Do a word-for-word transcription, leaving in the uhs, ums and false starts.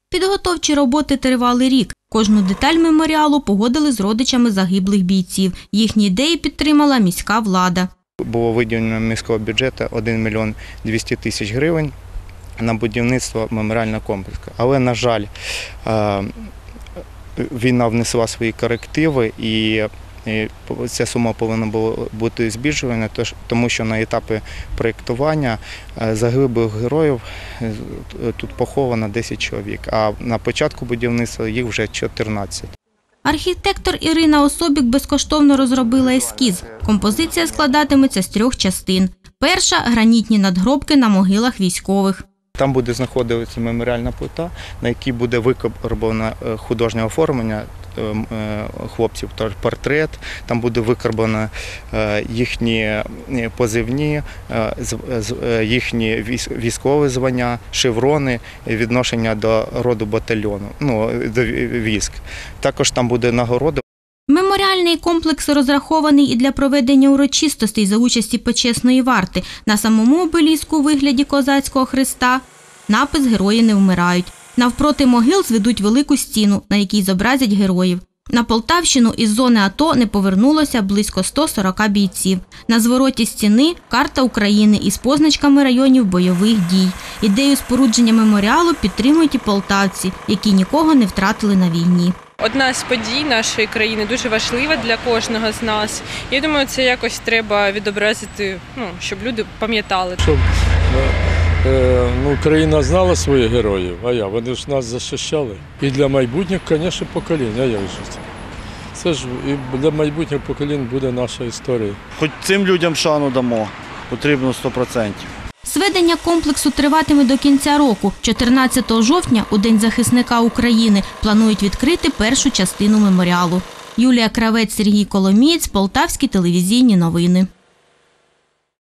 Підготовчі роботи тривали рік. Кожну деталь меморіалу погодили з родичами загиблих бійців. Їхні ідеї підтримала міська влада. Було виділено міського бюджету один мільйон двісті тисяч гривень на будівництво меморіального комплексу. Але, на жаль, війна внесла свої корективи і ця сума повинна була бути збільшена, тому що на етапі проєктування загиблих героїв тут поховано десять чоловік, а на початку будівництва їх вже чотирнадцять. Архітектор Ірина Особік безкоштовно розробила ескіз. Композиція складатиметься з трьох частин. Перша – гранітні надгробки на могилах військових. Там буде знаходитися меморіальна плита, на якій буде викарбоване художнє оформлення хлопців, портрет, там буде викарбовано їхні позивні, їхні військові звання, шеврони, відношення до роду батальйону, ну, до військ. Також там буде нагорода. Меморіальний комплекс розрахований і для проведення урочистостей за участі почесної варти. На самому обеліску у вигляді козацького хреста напис «Герої не вмирають». Навпроти могил зведуть велику стіну, на якій зобразять героїв. На Полтавщину із зони АТО не повернулося близько ста сорока бійців. На звороті стіни – карта України із позначками районів бойових дій. Ідею спорудження меморіалу підтримують і полтавці, які нікого не втратили на війні. Одна з подій нашої країни дуже важлива для кожного з нас. Я думаю, це якось треба відобразити, ну, щоб люди пам'ятали. Щоб е, ну, країна знала своїх героїв, а я, вони ж нас захищали. І для майбутніх, звісно, поколінь, а як же це? Це ж і для майбутніх поколінь буде наша історія. Хоч цим людям шану дамо, потрібно сто відсотків. Зведення комплексу триватиме до кінця року. чотирнадцятого жовтня, у День захисника України, планують відкрити першу частину меморіалу. Юлія Кравець, Сергій Коломієць, Полтавські телевізійні новини.